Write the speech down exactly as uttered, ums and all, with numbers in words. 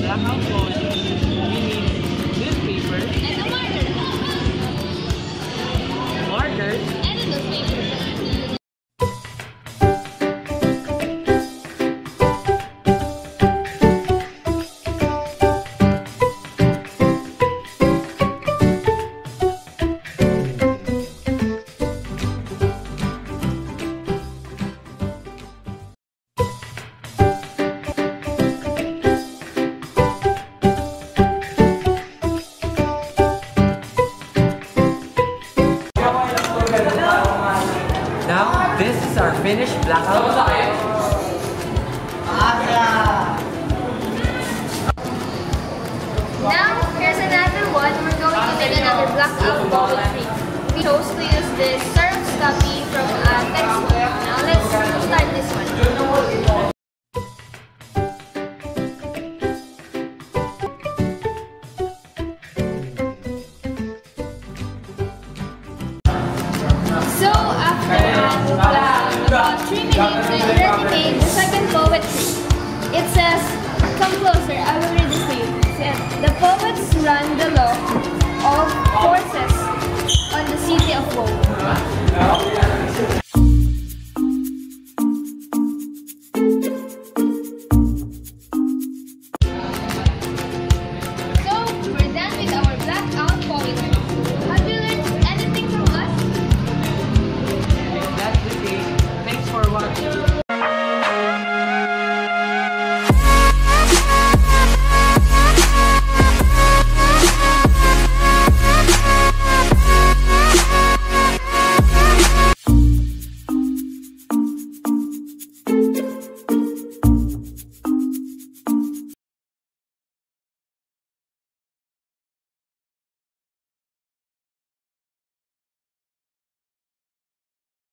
blackout poem, we need newspaper And a marker. markers, And a newspaper. Now, this is our finished blackout. Now, here's another one. We're going to make another blackout poetry. We chose to use this Xerox copy from a textbook. Now, let's start this one. So, after uh, about three minutes, we already made the second poetry. It says, come closer, I will read this to you. It says, the poets run the law of forces on the city of woe.